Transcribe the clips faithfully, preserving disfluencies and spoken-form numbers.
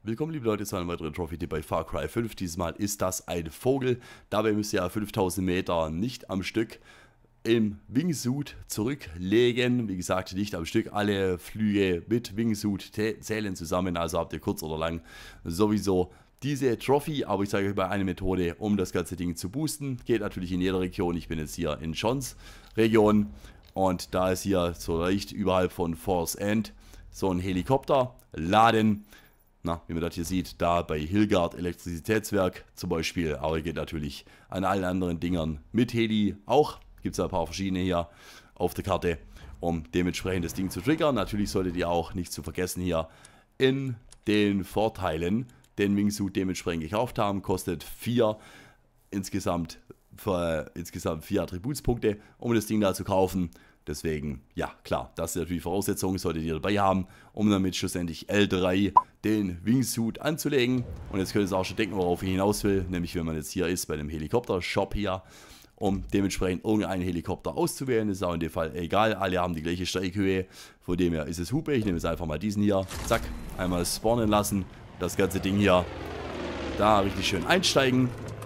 Willkommen liebe Leute zu einem weiteren Trophy-Tipp bei Far Cry fünf. Dieses Mal ist das ein Vogel. Dabei müsst ihr ja fünftausend Meter nicht am Stück im Wingsuit zurücklegen. Wie gesagt, nicht am Stück. Alle Flüge mit Wingsuit zählen zusammen. Also habt ihr kurz oder lang sowieso diese Trophy. Aber ich zeige euch mal eine Methode, um das ganze Ding zu boosten. Geht natürlich in jeder Region. Ich bin jetzt hier in Johns Region. Und da ist hier so leicht überhalb von Force End so ein Helikopter laden. Na, wie man das hier sieht, da bei Hillgard Elektrizitätswerk zum Beispiel, aber geht natürlich an allen anderen Dingern mit Heli auch. Gibt es ein paar verschiedene hier auf der Karte, um dementsprechend das Ding zu triggern. Natürlich solltet ihr auch nicht zu vergessen hier in den Vorteilen den Wingsuit dementsprechend gekauft haben. Kostet vier insgesamt, für, insgesamt vier Attributspunkte, um das Ding da zu kaufen. Deswegen, ja klar, das ist natürlich Voraussetzung, solltet ihr dabei haben, um damit schlussendlich L drei den Wingsuit anzulegen. Und jetzt könnt ihr auch schon denken, worauf ich hinaus will, nämlich wenn man jetzt hier ist bei dem Helikopter-Shop hier, um dementsprechend irgendeinen Helikopter auszuwählen. Das ist auch in dem Fall egal, alle haben die gleiche Steighöhe, von dem her ist es Hupe. Ich nehme jetzt einfach mal diesen hier, zack, einmal spawnen lassen, das ganze Ding hier, da richtig schön einsteigen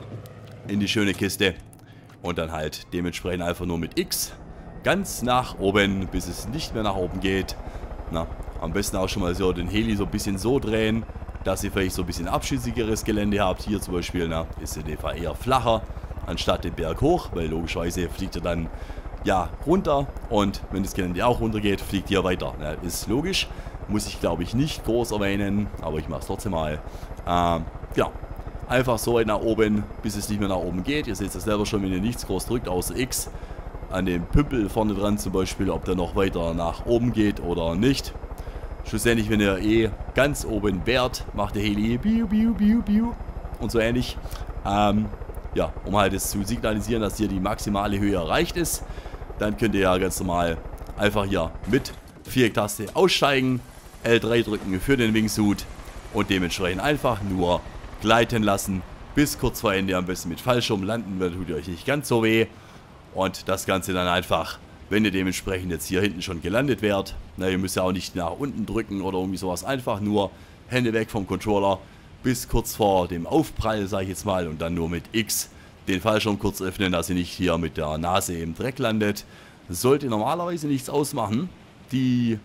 in die schöne Kiste und dann halt dementsprechend einfach nur mit X ganz nach oben, bis es nicht mehr nach oben geht. Na, am besten auch schon mal so den Heli so ein bisschen so drehen, dass ihr vielleicht so ein bisschen abschüssigeres Gelände habt. Hier zum Beispiel, na, ist in dem Fall eher flacher, anstatt den Berg hoch, weil logischerweise fliegt er dann ja runter und wenn das Gelände auch runter geht, fliegt ihr weiter. Na, ist logisch, muss ich glaube ich nicht groß erwähnen, aber ich mache es trotzdem mal. Ähm, ja, einfach so weit nach oben, bis es nicht mehr nach oben geht. Ihr seht es selber schon, wenn ihr nichts groß drückt, außer X. An dem Pümpel vorne dran zum Beispiel, ob der noch weiter nach oben geht oder nicht. Schlussendlich, wenn ihr eh ganz oben wärt, macht der Heli biu, biu, biu, biu und so ähnlich. Ähm, ja, um halt es zu signalisieren, dass hier die maximale Höhe erreicht ist. Dann könnt ihr ja ganz normal einfach hier mit Vierecktaste aussteigen, L drei drücken für den Wingsuit und dementsprechend einfach nur gleiten lassen. Bis kurz vor Ende, am besten mit Fallschirm landen, dann tut ihr euch nicht ganz so weh. Und das Ganze dann einfach, wenn ihr dementsprechend jetzt hier hinten schon gelandet werdet. Na, ihr müsst ja auch nicht nach unten drücken oder irgendwie sowas. Einfach nur Hände weg vom Controller bis kurz vor dem Aufprall, sage ich jetzt mal. Und dann nur mit X den Fallschirm kurz öffnen, dass ihr nicht hier mit der Nase im Dreck landet. Das sollte normalerweise nichts ausmachen. Die,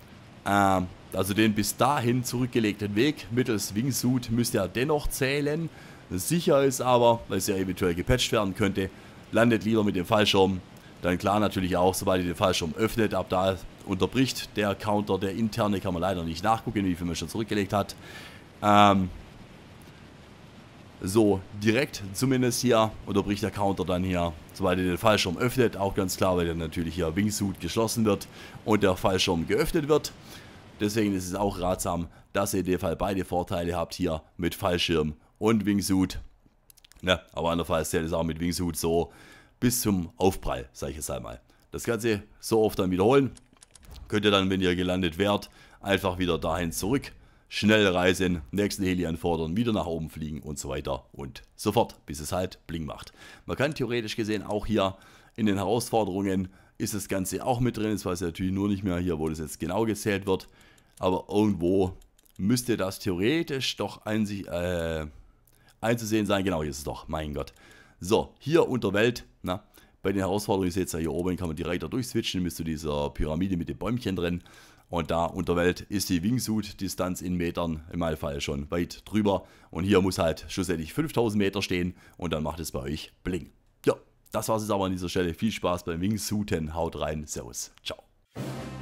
äh, also den bis dahin zurückgelegten Weg mittels Wingsuit müsst ihr dennoch zählen. Sicher ist aber, weil es ja eventuell gepatcht werden könnte, landet lieber mit dem Fallschirm. Dann klar natürlich auch, sobald ihr den Fallschirm öffnet, ab da unterbricht der Counter, der interne, kann man leider nicht nachgucken, wie viel man schon zurückgelegt hat. Ähm, so, direkt zumindest hier unterbricht der Counter dann hier, sobald ihr den Fallschirm öffnet. Auch ganz klar, weil dann natürlich hier Wingsuit geschlossen wird und der Fallschirm geöffnet wird. Deswegen ist es auch ratsam, dass ihr in dem Fall beide Vorteile habt hier mit Fallschirm und Wingsuit. Ja, aber andernfalls zählt es auch mit Wingsuit so bis zum Aufprall, sage ich jetzt einmal. Das Ganze so oft dann wiederholen. Könnt ihr dann, wenn ihr gelandet werdet, einfach wieder dahin zurück, schnell reisen, nächsten Heli anfordern, wieder nach oben fliegen und so weiter und so fort, bis es halt Bling macht. Man kann theoretisch gesehen auch hier in den Herausforderungen ist das Ganze auch mit drin. Jetzt weiß ich natürlich nur nicht mehr hier, wo das jetzt genau gezählt wird. Aber irgendwo müsste das theoretisch doch an sich, äh, einzusehen sein. Genau, hier ist es doch. Mein Gott. So, hier unter Welt, na, bei den Herausforderungen, ihr seht ja hier oben, kann man die Reiter durchswitchen, bis zu dieser Pyramide mit den Bäumchen drin. Und da unter Welt ist die Wingsuit-Distanz in Metern im Allfall schon weit drüber. Und hier muss halt schlussendlich fünftausend Meter stehen und dann macht es bei euch Bling. Ja, das war es jetzt aber an dieser Stelle. Viel Spaß beim Wingsuiten. Haut rein. Servus. Ciao.